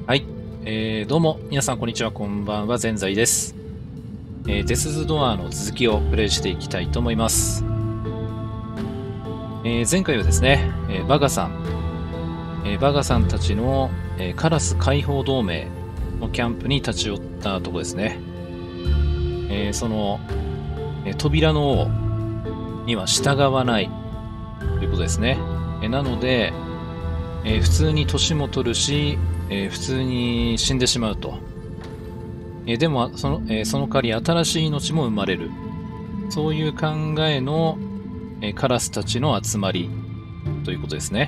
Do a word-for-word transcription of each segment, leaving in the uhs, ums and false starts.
はい、えー、どうも皆さんこんにちは、こんばんは。ぜんざいです。えー、デスズドアの続きをプレイしていきたいと思います。えー、前回はですね、えーバガさん、えーバガさんたちの、えーカラス解放同盟のキャンプに立ち寄ったところですね。えーその、えー扉の王には従わないということですね。えーなので、えー普通に年も取るし、えー普通に死んでしまうと。えーでも、その、えーその代わり新しい命も生まれる。そういう考えの、えーカラスたちの集まりということですね。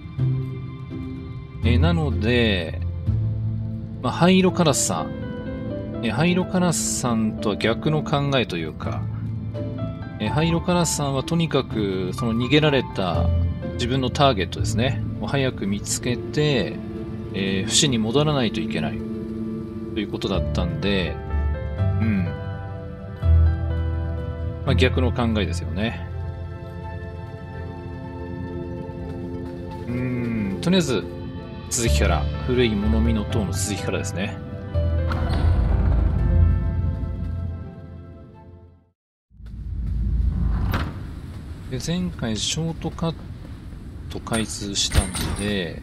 えーなので、まあ、ハイロカラスさん、えーハイロカラスさんとは逆の考えというか、えーハイロカラスさんはとにかくその逃げられた自分のターゲットですね、を早く見つけて、えー不死に戻らないといけないということだったんで、うん。まあ、逆の考えですよね。うーん、とりあえず、続きから、古い物見の塔の続きからですね。で、前回ショートカット開通したんで、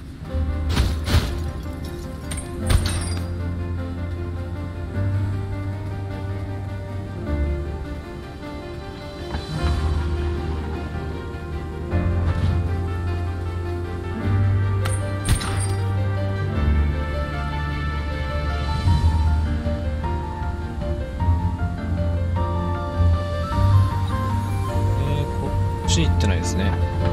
えー、こっち行ってないですね。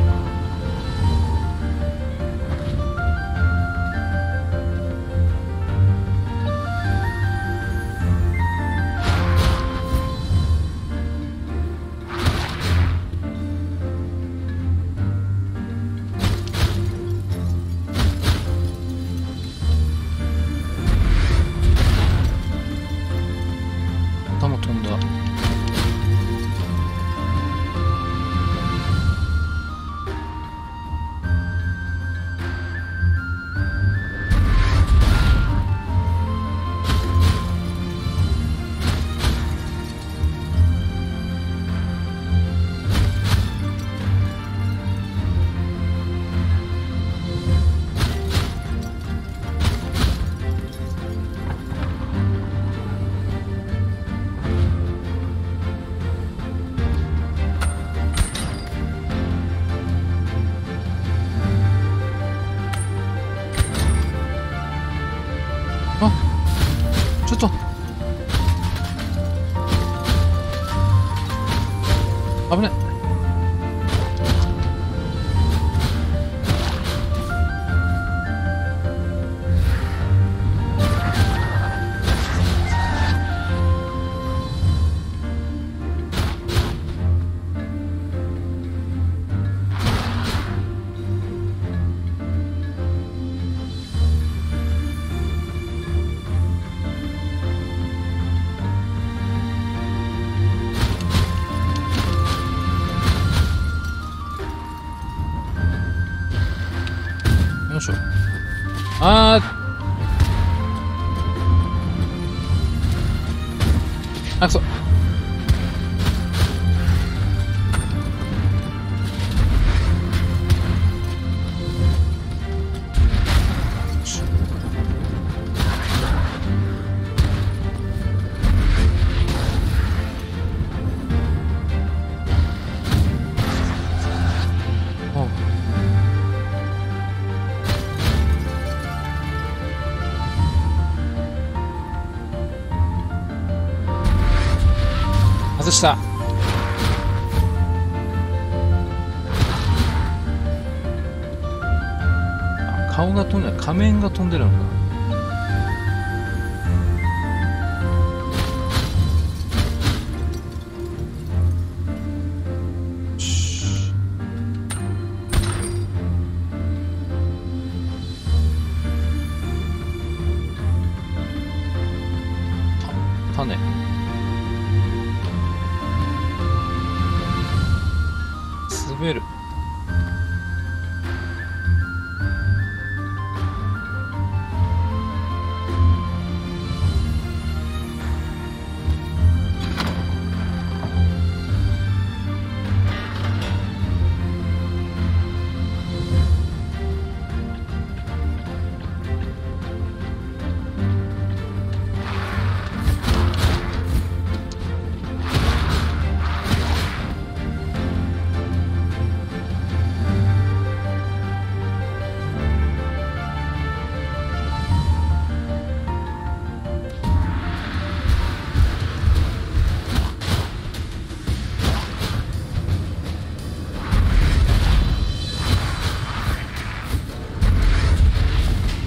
頭飛んだ。あ、ちょっと危ない。よいしょ。あー、あ、くそ。おう、外した。あ、顔が飛んでない。仮面が飛んでるのか。よし。た、種。滑る。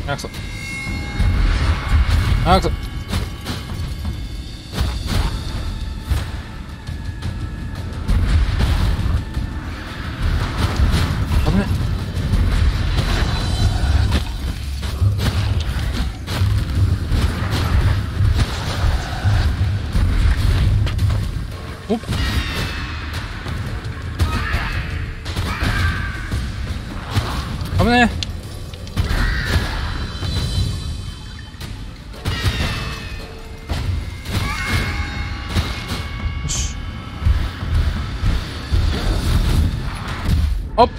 あくそあくそ危ね。おっ危ねえ。よし。あっ。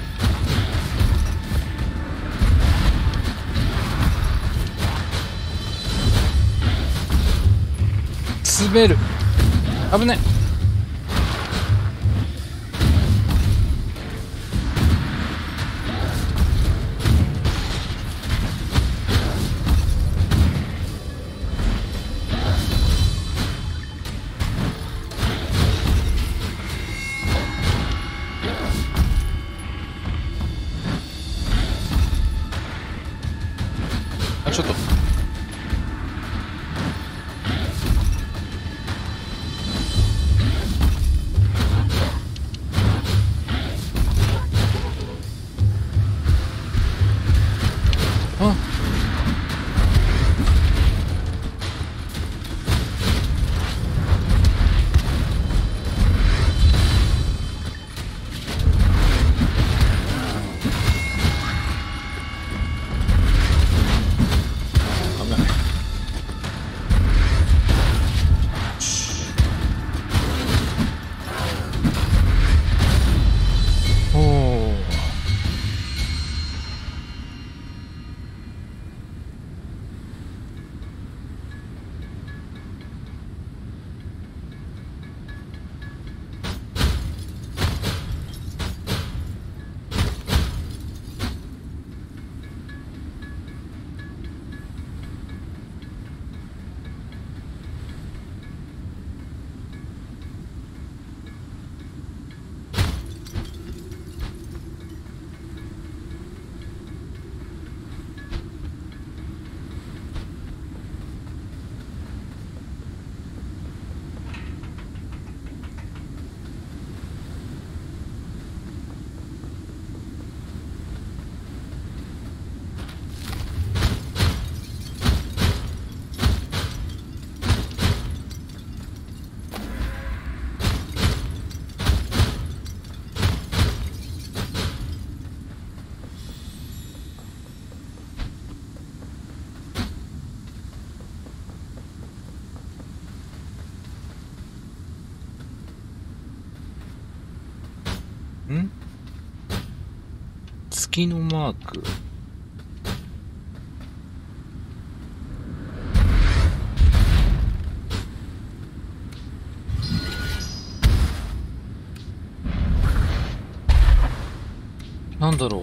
滑る。危ね。あ、ちょっと。あ。危ない。おお。ん？月のマーク。なんだろう。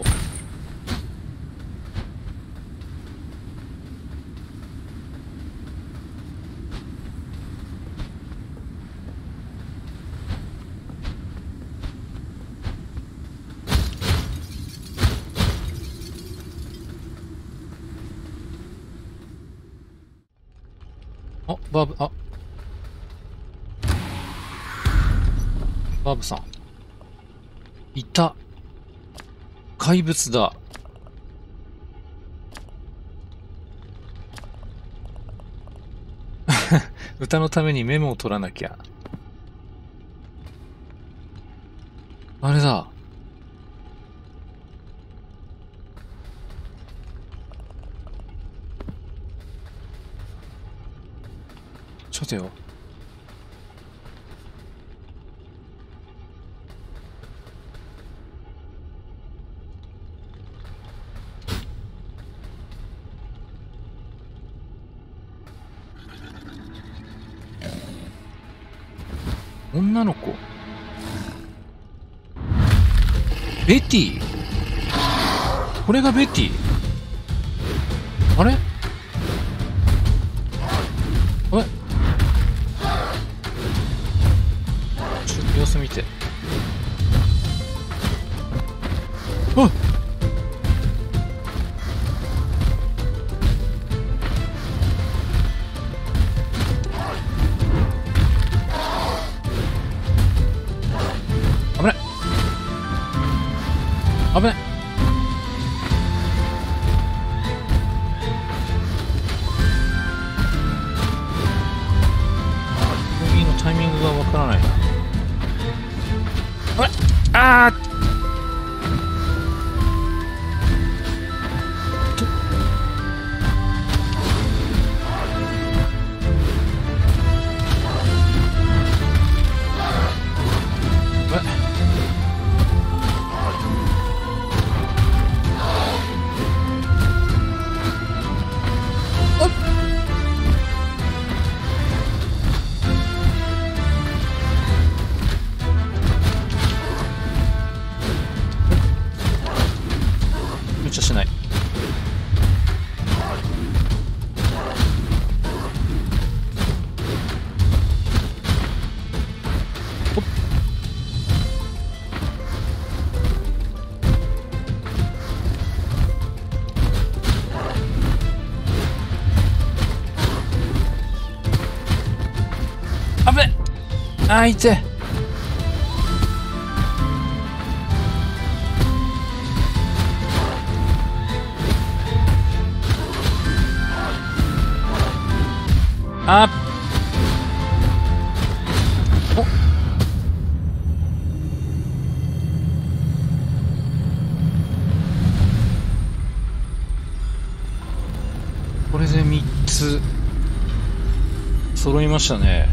あ、バブ、あ。バブさん。いた。怪物だ。歌のためにメモを取らなきゃ。あれだ。ちょっとよ。女の子。ベティ。これがベティ。あれあれちょっと様子見て。あっあぶねあーいてあおこれでみっつ揃いましたね。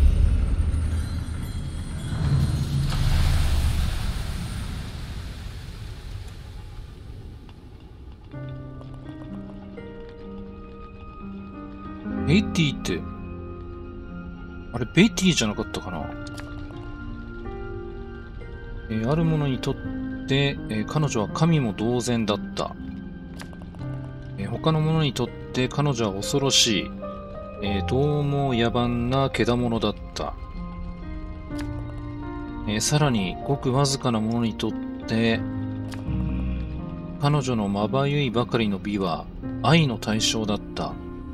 ベティって、あれ、ベティじゃなかったかな。えー、ある者にとって、えー、彼女は神も同然だった。えー、他の者にとって彼女は恐ろしい、えー、どうも野蛮な獣だった。えー、さらに、ごくわずかな者にとって、彼女のまばゆいばかりの美は愛の対象だった。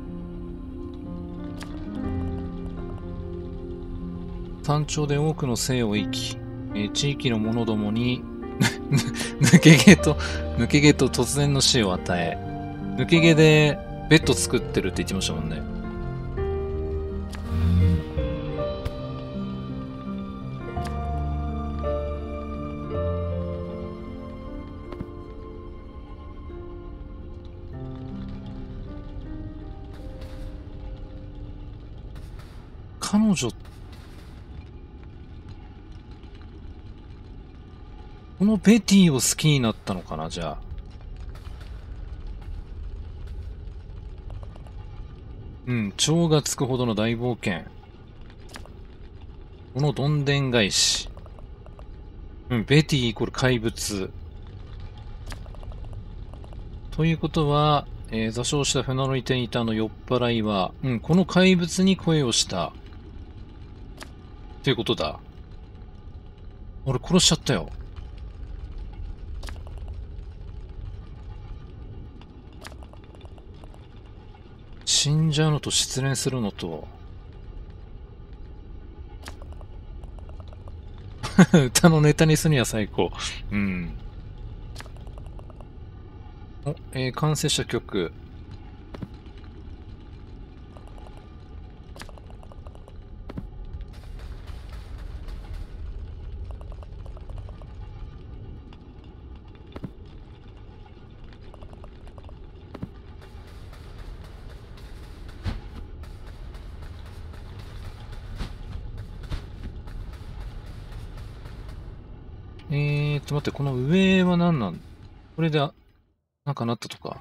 山頂で多くの生を生き、えー、地域の者どもに抜け毛と、抜け毛と突然の死を与え、抜け毛でベッド作ってるって言ってましたもんね。彼女、このベティを好きになったのかな、じゃあ。うん、蝶がつくほどの大冒険。このどんでん返し。うん、ベティイコール怪物。ということは、えー、座礁した船乗り手にいたあの酔っ払いは、うん、この怪物に声をした。ということだ。俺殺しちゃったよ。死んじゃうのと失恋するのと歌のネタにするには最高。うん。お、えー、完成した曲。えーっと、待って、この上は何なんこれで、なんかなったとか。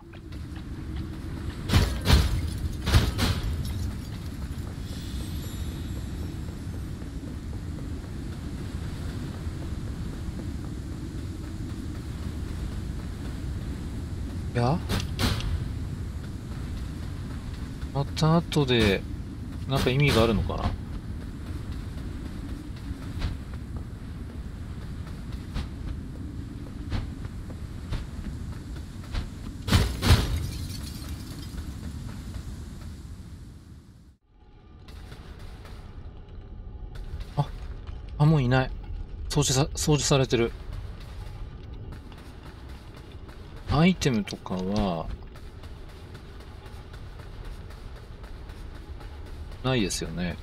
いやまた後で、なんか意味があるのかな。あ、あ、もういない。掃除さ、掃除されてる。アイテムとかは、ないですよね。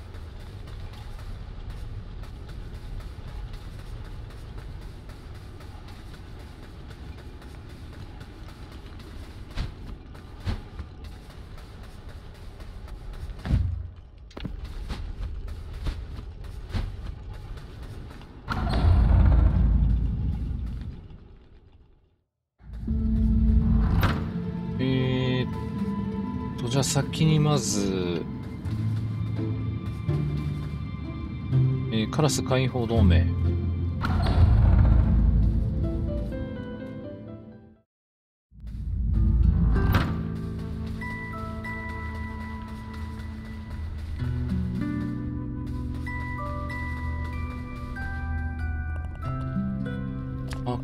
えーっと、じゃあ先にまず、えーカラス解放同盟。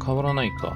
変わらないか。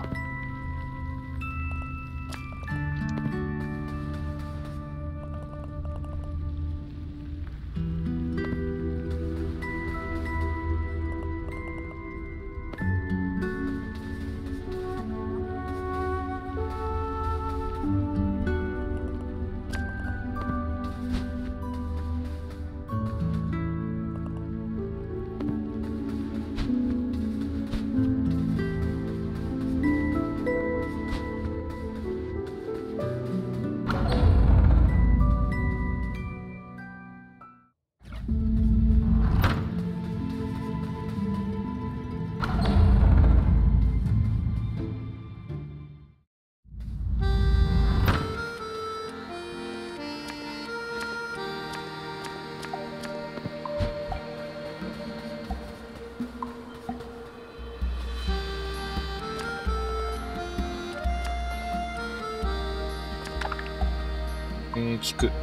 えー、聞く。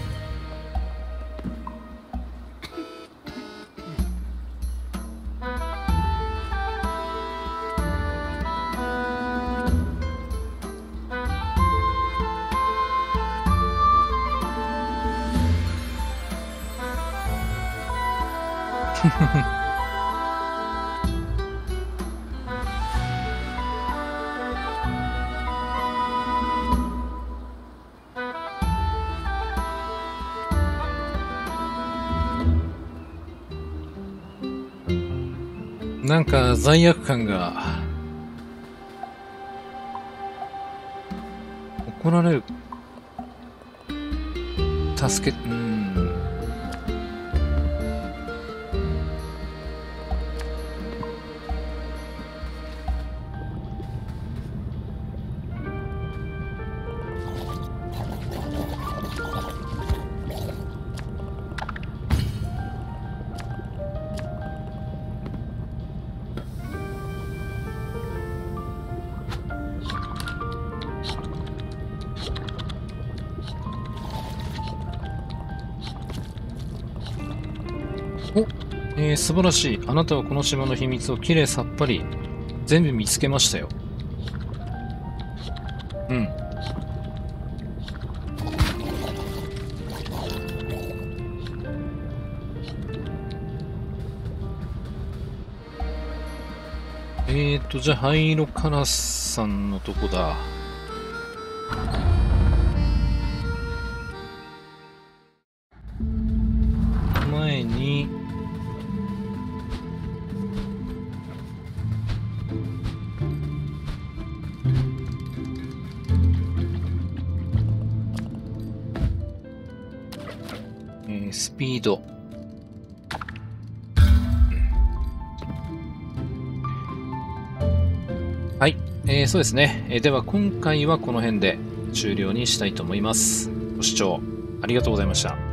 なんか罪悪感が。怒られる。助け、うーん。お、えー、素晴らしい。あなたはこの島の秘密をきれいさっぱり全部見つけましたよ。うん。えーと、じゃあ、ハイロカラスさんのとこだ。前に、えー、スピード。はい、えー、そうですね。えー、では今回はこの辺で終了にしたいと思います。ご視聴ありがとうございました。